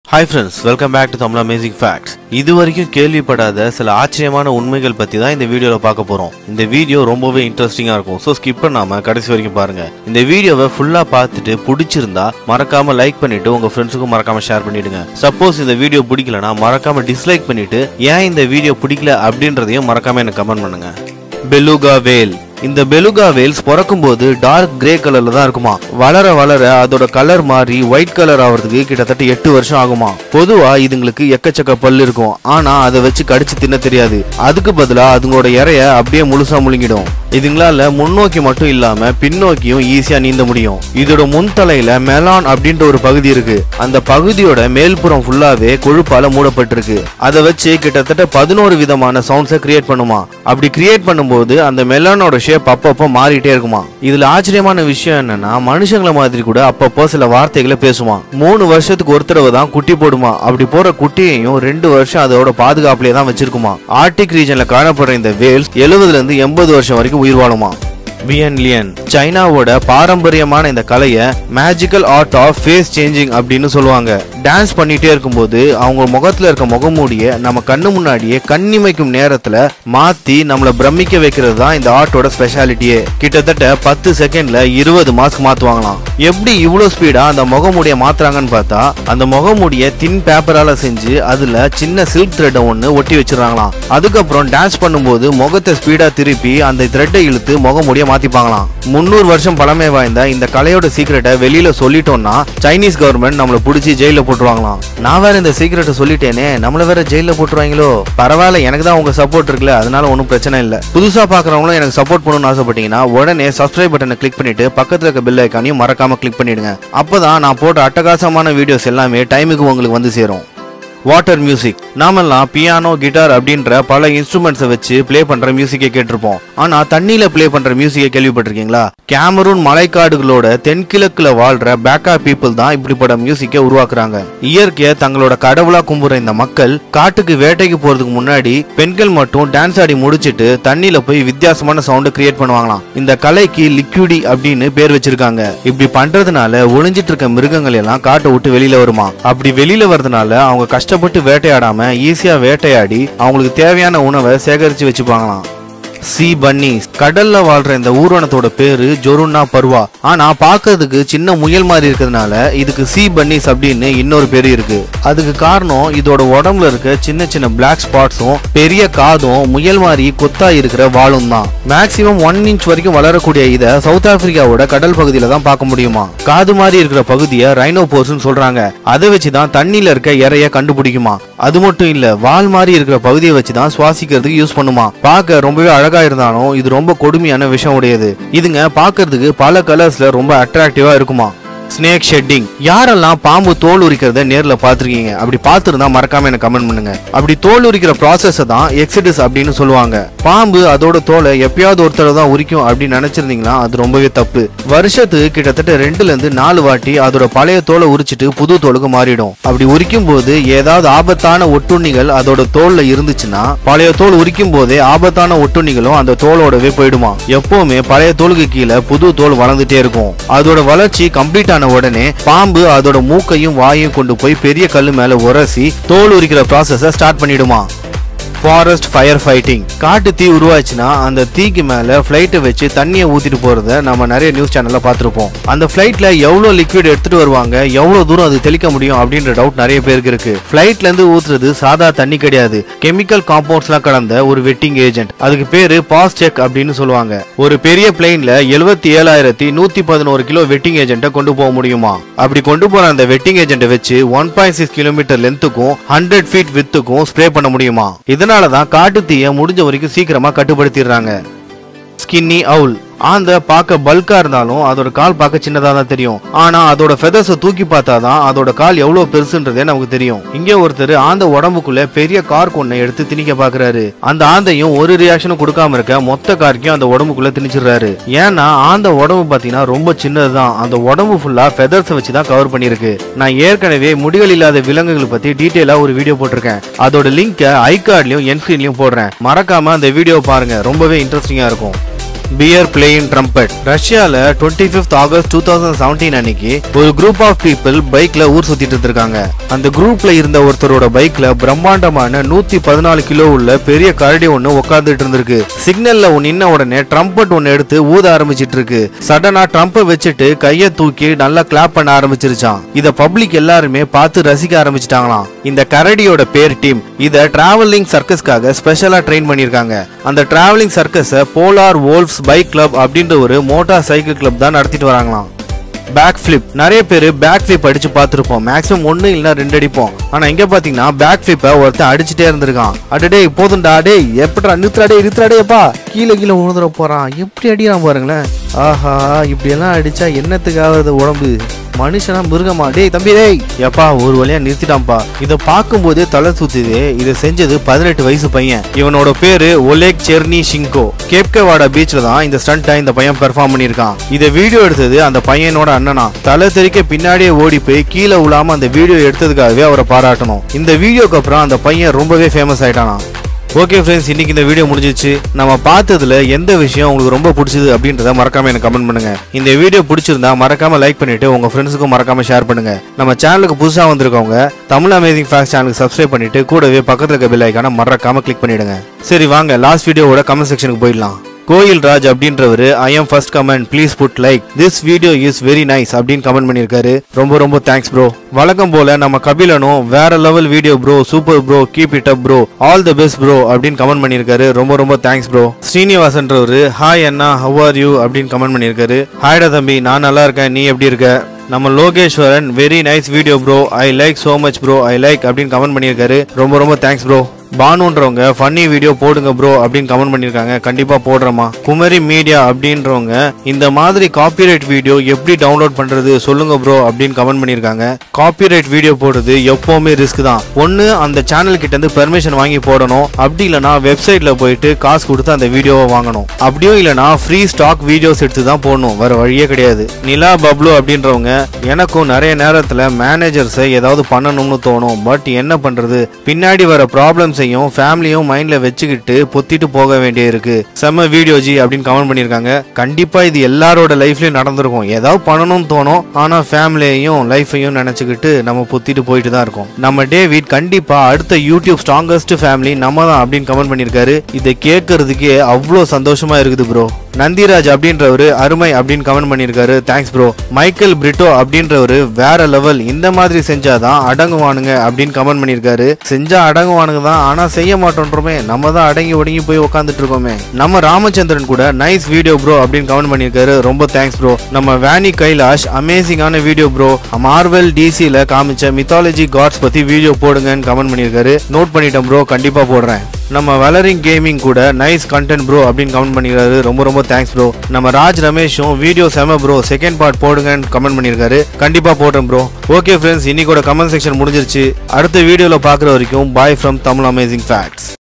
Hi friends, welcome back to Tamil Amazing Facts. இதுவரைக்கும் கேள்விப்படாத சில ஆச்சரியமான உண்மைகள் பத்தி தான் இந்த வீடியோல பார்க்க போறோம். இந்த வீடியோ ரொம்பவே இன்ட்ரெஸ்டிங்கா இருக்கும். சோ ஸ்கிப் பண்ணாம கடைசி வரைக்கும் பாருங்க. இந்த வீடியோவை ஃபுல்லா பார்த்துட்டு பிடிச்சிருந்தா மறக்காம லைக் பண்ணிட்டு உங்க ஃப்ரெண்ட்ஸுக்கும் மறக்காம ஷேர் பண்ணிடுங்க. சப்போஸ் இந்த வீடியோ பிடிக்கலனா மறக்காம டிஸ்லைக் பண்ணிட்டு ஏன் இந்த வீடியோ பிடிக்கல அப்படின்றதையும் மறக்காம எனக்கு கமெண்ட் பண்ணுங்க. Beluga whale. இந்த பெலுகா வேல்ஸ் பிறக்கும் போது டார்க் கிரே கலர்ல தான் இருக்குமா. வளர வளர அதோட கலர் மாறி ஒயிட் கலர் ஆகிறதுக்கு கிட்டத்தட்ட 8 வருஷம் ஆகுமா. பொதுவா இதுங்களுக்கு எக்கச்சக்க பல்லு இருக்கும், ஆனா அதை வச்சு கடிச்சு தின்ன தெரியாது. அதுக்கு பதிலா அதுங்களோட இறைய அப்படியே முழுசா முழுங்கிடும். இதுங்களால முன்னோக்கி மட்டும் இல்லாம பின்னோக்கியும் ஈஸியா நீந்த முடியும். இதோட முன்தலையில மெலான் அப்படின்ற ஒரு பகுதி இருக்கு. அந்த பகுதியோட மேல்புறம் ஃபுல்லாவே கொழுப்பால மூடப்பட்டிருக்கு. அதை வச்சு கிட்டத்தட்ட 11 விதமான சவுண்ட்ஸை கிரியேட் பண்ணுமா. அப்படி கிரியேட் பண்ணும்போது அந்த மெலானோட ஷேப் அப்பப்போ மாறிட்டே இருக்குமா. இதுல ஆச்சரியமான விஷயம் என்னன்னா, மனுஷங்கள மாதிரி கூட அப்பப்போ சில வார்த்தைகளை பேசுமா. 3 வருஷத்துக்கு ஒரு தடவை தான் குட்டி போடுமா. அப்படி போற குட்டியையும் 2 வருஷம் அதோட பாதுகாப்புலயே தான் வச்சிருக்குமா. ஆர்டிக் ரீஜன்ல காணப்படுற இந்த வேல்ஸ் 70ல இருந்து 80 வருஷம் வரைக்கும் உயிர் வாழுமா. வியன் லியன். சைனாவோட பாரம்பரியமான இந்த கலையை magical art of face changing அப்படின்னு சொல்லுவாங்க. டான்ஸ் பண்ணிட்டே இருக்கும்போது அவங்க முகத்துல இருக்க முகமூடிய நம்ம கண்ணு முன்னாடியே கண்ணிமைக்கும் நேரத்துல மாத்தி நம்மள பிரமிக்க வைக்கிறது தான் இந்த ஆர்ட்டோட ஸ்பெஷாலிட்டியே. கிட்டத்தட்ட 10 செகண்ட்ல 20 மாஸ்க் மாத்துவாங்களாம். எப்படி இவ்வளவு ஸ்பீடா அந்த முகமூடிய மாத்துறாங்கன்னு பார்த்தா, அந்த முகமூடிய தின் பேப்பரால செஞ்சு அதுல சின்ன சில்க் த்ரெட் ஒன்னு ஒட்டி வச்சிருக்காங்களாம். அதுக்கப்புறம் டான்ஸ் பண்ணும்போது முகத்தை ஸ்பீடா திருப்பி அந்த த்ரெட்டை இழுத்து முகமூடிய மாத்திப்பாங்களாம். 300 வருஷம் பழமை வாய்ந்த இந்த கலையோட சீக்கிரட்டை வெளியில சொல்லிட்டோம்னா சைனீஸ் கவர்மெண்ட் நம்மள புடிச்சு ஜெயில போட்டுருவாங்களாம். நான் வேற இந்த சீக்கிரட்டை சொல்லிட்டேனே, நம்மள வேற ஜெயில போட்டுருவாங்களோ. பரவாயில்ல, எனக்கு தான் உங்க சப்போர்ட் இருக்குல்ல, அதனால ஒன்றும் பிரச்சனை இல்லை. புதுசா பாக்குறவங்களும் எனக்கு சப்போர்ட் பண்ணணும்னு ஆசைப்பட்டீங்கன்னா உடனே சப்ஸ்கிரைப் பட்டனை கிளிக் பண்ணிட்டு பக்கத்துல இருக்க பெல் ஐக்கானையும் மறக்காம கிளிக் பண்ணிடுங்க. அப்பதான் நான் போட்ட அட்டகாசமான வீடியோஸ் எல்லாமே டைமுக்கு உங்களுக்கு வந்து சேரும். Water music. நாமெல்லாம் பியானோ, கிட்டார் அப்படின்ற பல இன்ஸ்ட்ருமெண்ட்ஸை வச்சு பிளே பண்ற மியூசிக்கை கேட்டிருப்போம். ஆனா தண்ணியில பிளே பண்ற மியூசிக்கை கேள்விப்பட்டிருக்கீங்களா? கேமரூன் மலைக்காடுகளோட தென்கிழக்குல வாழ்ற பேக்கா பீப்புள் தான் இப்படிப்பட்ட மியூசிக்கை உருவாக்குறாங்க. இயற்கையை தங்களோட கடவுளா கும்புற இந்த மக்கள் காட்டுக்கு வேட்டைக்கு போறதுக்கு முன்னாடி பெண்கள் மட்டும் டான்ஸ் ஆடி முடிச்சிட்டு தண்ணியில போய் வித்தியாசமான சவுண்ட் கிரியேட் பண்ணுவாங்களாம். இந்த கலைக்கு லிக்விடி அப்படின்னு பேர் வச்சிருக்காங்க. இப்படி பண்றதுனால ஒளிஞ்சிட்டு இருக்க மிருகங்கள் எல்லாம் காட்டை விட்டு வெளியில வருமா. அப்படி வெளியில வர்றதுனால அவங்க கஷ்டப்பட்டு வேட்டையாடாம ஈஸியா வேட்டையாடி அவங்களுக்கு தேவையான உணவை சேகரிச்சு வச்சுப்பாங்களாம். சி பன்னீஸ். கடல்ல வாழ்ற இந்த ஊர்வனத்தோட பேரு ஜொருன்னா பர்வா. ஆனா பாக்கிறதுக்கு சின்ன முயல் மாதிரி இருக்கிறதுனால இதுக்கு சி பன்னீஸ் அப்படின்னு இன்னொரு பேரு இருக்கு. அதுக்கு காரணம் இதோட உடம்புல இருக்க சின்ன சின்ன பிளாக் ஸ்பாட்ஸும் பெரிய காதும் முயல் மாதிரி கொத்தா இருக்கிற வாளும் தான். மேக்சிமம் 1 இன்ச் வரைக்கும் வளரக்கூடிய இதை சவுத் ஆப்பிரிக்காவோட கடல் பகுதியில தான் பார்க்க முடியுமா. காது மாதிரி இருக்கிற பகுதியை ரைனோபோர்ஸ்னு சொல்றாங்க. அதை வச்சுதான் தண்ணியில இருக்க இறைய கண்டுபிடிக்குமா. அது மட்டும் இல்ல, வால் மாதிரி இருக்கிற பகுதியை வச்சுதான் சுவாசிக்கிறதுக்கு யூஸ் பண்ணுமா. பார்க்க ரொம்பவே அழகா இருந்தாலும் இது ரொம்ப கொடுமையான விஷம் உடையது. இதுங்க பார்க்கிறதுக்கு பல கலர்ஸ்ல ரொம்ப அட்ராக்டிவா இருக்குமா. Snake shedding. யாரெல்லாம் பாம்பு தோல் உரிக்கிறத நேர்ல பாத்துருக்கீங்க? அப்படி பார்த்துருந்தா மறக்காம எனக்கு கமெண்ட் பண்ணுங்க. அப்படி தோல் உரிக்கிற ப்ராசஸ் தான் எக்ஸிடஸ் அப்படின்னு சொல்லுவாங்க. பாம்பு அதோட தோலை எப்பயாவது ஒருத்தர் தான் உரிக்கும் அப்படின்னு நினைச்சிருந்தீங்கன்னா அது ரொம்பவே தப்பு. வருஷத்துக்கு கிட்டத்தட்ட 2ல இருந்து 4 வாட்டி அதோட பழைய தோலை உரிச்சிட்டு புது தோலுக்கு மாறிடும். அப்படி உரிக்கும் போது ஏதாவது ஆபத்தான ஒட்டுண்ணிகள் அதோட தோல்ல இருந்துச்சுன்னா பழைய தோல் உரிக்கும் போதே ஆபத்தான ஒட்டுண்ணிகளும் அந்த தோலோடவே போயிடுமா. எப்பவுமே பழைய தோலுக்கு கீழே புது தோல் வளர்ந்துட்டே இருக்கும். அதோட வளர்ச்சி கம்ப்ளீட் ஆன உடனே பாம்பு அதோட மூக்கையும் வாயையும் கொண்டு போய் பெரிய கல்லு மேல உரசி தோல் உரிக்கிற ப்ராசஸை ஸ்டார்ட் பண்ணிடுமா. Forest fire fighting. காட்டு தீ உருவாச்சுன்னா அந்த தீக்கு மேல ஃபிளைட்டை வச்சு தண்ணியை ஊத்திட்டு போறத நம்ம நிறைய நியூஸ் சேனல்ல பார்த்திருப்போம். அந்த ஃபிளைட்ல எவ்வளவு லிக்விட் எடுத்துட்டு வருவாங்க, எவ்வளவு தூரம் அது தெளிக்க முடியும் அப்படின்ற டவுட் நிறைய பேருக்கு இருக்கு. ஃபிளைட்ல இருந்து ஊத்துறது சாதா தண்ணி கிடையாது, கெமிக்கல் காம்பவுண்ட்ஸ்லாம் கலந்த ஒரு வெட்டிங் ஏஜென்ட். அதுக்கு பேரு பாஸ் செக் அப்படின்னு சொல்லுவாங்க. ஒரு பெரிய பிளைன்ல 77,111 கிலோ வெட்டிங் ஏஜென்ட்டை கொண்டு போக முடியுமா. அப்படி கொண்டு போற அந்த வெட்டிங் ஏஜென்ட்டை வச்சு 1.6 கிலோமீட்டர் லென்த்துக்கும் 100 ஃபீட் வித்துக்கும் ஸ்ப்ரே பண்ண முடியுமா. இதனாலதான் காட்டு தீய முடிஞ்ச வரைக்கும் சீக்கிரமா கட்டுப்படுத்திடுறாங்க. ஸ்கின்னி அவுல். ஆந்த பார்க்க பல்கா இருந்தாலும் அதோட கால் பார்க்க சின்னதா தான் தெரியும். ஆனா அதோட ஃபெதர்ஸை தூக்கி பார்த்தாதான் அதோட கால் எவ்வளவு பெருசுன்றதே நமக்கு தெரியும். இங்க ஒருத்தர் ஆந்த உடம்புக்குள்ள பெரிய கார் கொன்னை எடுத்து திணிக்க பாக்குறாரு. அந்த ஆந்தையும் ஒரு ரியாக்ஷனும் கொடுக்காம இருக்க மொத்த கார்க்கையும் அந்த உடம்புக்குள்ள திணிச்சிடுறாரு. ஏன்னா ஆந்த உடம்பு பாத்தீங்கன்னா ரொம்ப சின்னதுதான். அந்த உடம்பு ஃபுல்லா ஃபெதர்ஸ் வச்சுதான் கவர் பண்ணிருக்கு. நான் ஏற்கனவே முடிகள் இல்லாத விலங்குகள் பத்தி டீட்டெயிலா ஒரு வீடியோ போட்டிருக்கேன். அதோட லிங்கை ஐ கார்ட்லயும் என் ஸ்கிரீன்லயும் போடுறேன். மறக்காம அந்த வீடியோ பாருங்க, ரொம்பவே இன்ட்ரெஸ்டிங்கா இருக்கும். Bear playing trumpet. ரஷ்யால 25th August 2017 அன்னைக்கு ஒரு குரூப் ஆஃப் பீப்புள் பைக்ல ஊர் சுத்திட்டு இருக்காங்க. அந்த குரூப்ல இருந்த ஒருத்தரோட பைக்ல பிரம்மாண்டமான 114 கிலோ உள்ள பெரிய கரடி ஒண்ணு உட்கார்ந்துட்டு இருந்திருக்கு. சிக்னல்ல நின்ன உடனே ட்ரம்பட் ஒன்னு எடுத்து ஊத ஆரம்பிச்சிட்டு இருக்கு. சடனா ட்ரம்பை வச்சுட்டு கையை தூக்கி நல்லா கிளாப் பண்ண ஆரம்பிச்சிருச்சான். இத பப்ளிக் எல்லாருமே பார்த்து ரசிக்க ஆரம்பிச்சிட்டாங்களாம். இந்த கரடியோட பேர் டீம். இத டிராவலிங் சர்க்கஸ்க்காக ஸ்பெஷலா ட்ரெயின் பண்ணிருக்காங்க. அந்த டிராவலிங் சர்க்கஸை போலார் வோல்ஃப்ஸ் பைக் கிளப் அப்படின்ற ஒரு மோட்டார் சைக்கிள் கிளப் தான் நடத்திட்டு வராங்களாம். Back flip. நிறைய பேர் பேக் ஃபிளிப் அடிச்சு பார்த்துருப்போம். மேக்ஸிமம் 1 இல்லைன்னா 2 அடிப்போம். ஆனா இங்க பாத்தீங்கன்னா பேக் ஃபிளிப்பை ஒருத்தன் அடிச்சுட்டே இருந்திருக்கான். அடடே போதும்டா, டே எப்படா நிறுத்தாடேப்பா, கீழே விழுந்துட போறான், எப்படி அடிக்கிறான் பாருங்களேன். ஆஹா, இப்படி எல்லாம் அடிச்சா என்னத்துக்காவது உடம்பு, மனுஷனா மிருகமா? டேய் தம்பி, டேய் எப்பா, ஒரு வழியா நிறுத்திட்டான்ப்பா. இதை பார்க்கும்போதே தலை சுத்துது. இதை செஞ்சது 18 வயசு பையன். இவனோட பேரு ஒலேக் செர்னிஷிங்கோ. கேப்கவாடா பீச்ல தான் இந்த ஸ்டண்ட்டை இந்த பையன் பெர்ஃபார்ம் பண்ணியிருக்கான். இதை வீடியோ எடுத்தது அந்த பையனோட அண்ணனா. தலை தெறிக்க பின்னாடியே ஓடி போய் கீழே விழாம அந்த வீடியோ எடுத்ததுக்காகவே அவரை பாராட்டணும். இந்த வீடியோக்கு அப்புறம் அந்த பையன் ரொம்பவே ஃபேமஸ் ஆயிட்டானா. ஓகே ஃப்ரெண்ட்ஸ், இன்னைக்கு இந்த வீடியோ முடிஞ்சிச்சு. நம்ம பார்த்ததுல எந்த விஷயம் உங்களுக்கு ரொம்ப பிடிச்சது அப்படின்றத மறக்காம எனக்கு கமெண்ட் பண்ணுங்க. இந்த வீடியோ பிடிச்சிருந்தா மறக்காம லைக் பண்ணிட்டு உங்க ஃப்ரெண்ட்ஸுக்கும் மறக்காம ஷேர் பண்ணுங்க. நம்ம சேனலுக்கு புதுசா வந்திருக்கவங்க தமிழ் அமேசிங் ஃபேக்ட்ஸ் சேனலுக்கு சப்ஸ்கிரைப் பண்ணிட்டு கூடவே பக்கத்துல இருக்க பெல் ஐகானை மறக்காம கிளிக் பண்ணிடுங்க. சரி வாங்க லாஸ்ட் வீடியோவோட கமெண்ட் செக்ஷனுக்கு போயிடலாம். கோயில் ராஜ் அப்படின்றவரு I am first comment please put like this video is very nice அப்படின்னு கமெண்ட் பண்ணியிருக்காரு. ரொம்ப தேங்க்ஸ் ப்ரோ. வழக்கம் போல நம்ம கபிலனும் வேற level video bro, super bro, keep it up bro, all the best bro அப்படின்னு கமெண்ட் பண்ணியிருக்காரு. ரொம்ப தேங்க்ஸ் ப்ரோ. ஸ்ரீனிவாசன்றவரு ஹாய் அண்ணா ஹவ் ஆர் யூ அப்படின்னு கமெண்ட் பண்ணியிருக்காரு. ஹாய்டா தம்பி, நான் நல்லா இருக்கேன், நீ எப்படி இருக்க? நம்ம Lokeswaran very nice video bro, I like so much bro, I like அப்படின்னு கமெண்ட் பண்ணியிருக்காரு. ரொம்ப தேங்க்ஸ் ப்ரோ. பானுன்றவங்க ஃபன்னி வீடியோ போடுங்க ப்ரோ அப்படின்னு கமெண்ட் பண்ணியிருக்காங்க. கண்டிப்பா போடுறோமா. குமரி மீடியா அப்படின்றவங்க இந்த மாதிரி காப்பிரைட் வீடியோ எப்படி டவுன்லோட் பண்றது சொல்லுங்க ப்ரோ அப்படின்னு கமெண்ட் பண்ணியிருக்காங்க. காப்பிரைட் வீடியோ போடுறது எப்பவுமே ரிஸ்க் தான். ஒன்னு அந்த சேனல் கிட்ட இருந்து பெர்மிஷன் வாங்கி போடணும், அப்படி இல்லைனா வெப்சைட்ல போயிட்டு காசு கொடுத்து அந்த வீடியோவை வாங்கணும். அப்படியும் இல்லைனா ஃப்ரீ ஸ்டாக் வீடியோஸ் எடுத்து தான் போடணும், வேற வழியே கிடையாது. நிலா பப்ளு அப்படின்றவங்க எனக்கும் நிறைய நேரத்துல மேனேஜர்ஸை ஏதாவது பண்ணணும்னு தோணும், பட் என்ன பண்றது, பின்னாடி வர ப்ராப்ளம்ஸையும் ஃபேமிலியும் மைண்ட்ல வச்சுக்கிட்டு பொத்திட்டு போக வேண்டிய இருக்கு. செம்ம வீடியோ ஜி அப்படின்னு கமெண்ட் பண்ணியிருக்காங்க. கண்டிப்பா இது எல்லாரோட லைஃப்லயும் நடந்திருக்கும். ஏதாவது பண்ணணும்னு தோணும், ஆனா ஃபேமிலியையும் லைஃபையும் நினைச்சுக்கிட்டு நம்ம பொத்திட்டு போயிட்டு தான் இருக்கோம். நம்ம டேவிட் கண்டிப்பா அடுத்த யூடியூப் ஸ்ட்ராங்கஸ்ட் ஃபேமிலி நம்ம தான் அப்படின்னு கமெண்ட் பண்ணியிருக்காரு. இதை கேட்கறதுக்கே அவ்வளோ சந்தோஷமா இருக்குது ப்ரோ. நந்திராஜ் அப்படின்றவரு அருமை அப்படின்னு கமெண்ட் பண்ணியிருக்காரு. Thanks bro. மைக்கேல் பிரிட்டோ அப்படின்றவரு வேற லெவல், இந்த மாதிரி செஞ்சாதான் அடங்குவானுங்க அப்படின்னு கமெண்ட் பண்ணியிருக்காரு. செஞ்சா அடங்குவானுங்க தான், ஆனா செய்ய மாட்டோன்றோமே, நம்ம தான் அடங்கி ஒடுங்கி போய் உட்காந்துட்டு இருக்கோமே. நம்ம ராமச்சந்திரன் கூட நைஸ் வீடியோ ப்ரோ அப்படின்னு கமெண்ட் பண்ணியிருக்காரு. ரொம்ப தேங்க்ஸ் ப்ரோ. நம்ம வேணி கைலாஷ் அமேசிங்கான வீடியோ ப்ரோ, மார்வெல் டிசில காமிச்ச மித்தாலஜி காட்ஸ் பத்தி வீடியோ போடுங்கன்னு கமெண்ட் பண்ணியிருக்காரு. நோட் பண்ணிட்டேன் ப்ரோ, கண்டிப்பா போடுறேன். நம்ம வளரிங் கேமிங் கூட நைஸ் கண்டென்ட் ப்ரோ அப்படின்னு கமெண்ட் பண்ணிருக்காரு. ரொம்ப தேங்க்ஸ் ப்ரோ. நம்ம ராஜ் ரமேஷும் வீடியோ செம ப்ரோ, செகண்ட் பார்ட் போடுங்கன்னு கமெண்ட் பண்ணிருக்காரு. கண்டிப்பா போடுறேன் ப்ரோ. ஓகே ஃப்ரெண்ட்ஸ், இன்னைக்கோட கமெண்ட் செக்ஷன் முடிஞ்சிருச்சு. அடுத்த வீடியோல பாக்குற வரைக்கும் bye from Tamil amazing facts.